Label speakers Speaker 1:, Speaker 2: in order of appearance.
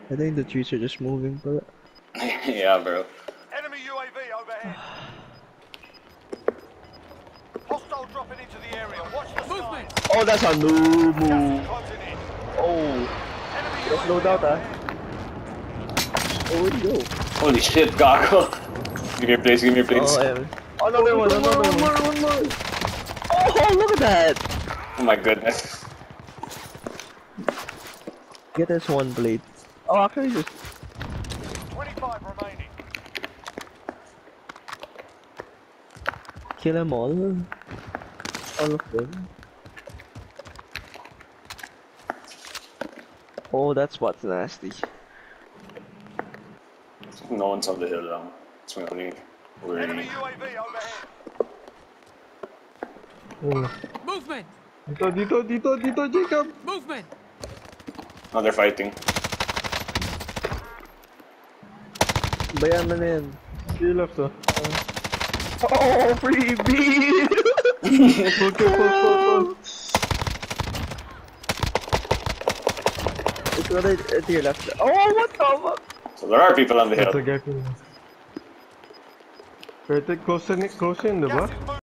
Speaker 1: I think the trees are just moving, but
Speaker 2: Yeah, bro.
Speaker 3: Enemy UAV overhead. Hostile dropping into the area. Watch the skies.
Speaker 1: oh, that's a new
Speaker 3: Gas is
Speaker 1: move.
Speaker 3: closing in.
Speaker 1: Oh,
Speaker 3: Enemy
Speaker 1: just
Speaker 3: UAV
Speaker 1: load out,
Speaker 3: overhead.
Speaker 1: Oh, where'd he go?
Speaker 2: Holy shit, Gago. Give me a place, give me a place.
Speaker 1: Oh, yeah. Another one, another one. One more. Oh, look at that.
Speaker 2: Oh my goodness.
Speaker 1: Get this one blade. Oh, actually, just
Speaker 3: 25 remaining.
Speaker 1: kill them all. All of them. Oh, that spot's nasty.
Speaker 2: No one's on the hill now. It's my only
Speaker 3: Enemy
Speaker 2: worry.
Speaker 3: UAV overhead.
Speaker 4: Oh.
Speaker 5: Movement!
Speaker 4: Dito, Jacob!
Speaker 5: Movement!
Speaker 2: Now they're fighting.
Speaker 1: Bayan mo na yan.
Speaker 4: He left, oh.
Speaker 1: Oh, freebie!
Speaker 4: Pull.
Speaker 1: It's what I to your left. Oh, what the fuck?
Speaker 2: So there are people on the
Speaker 4: That's
Speaker 2: hill.
Speaker 4: a guy. Pwede close in, di ba?
Speaker 3: Gas is moving.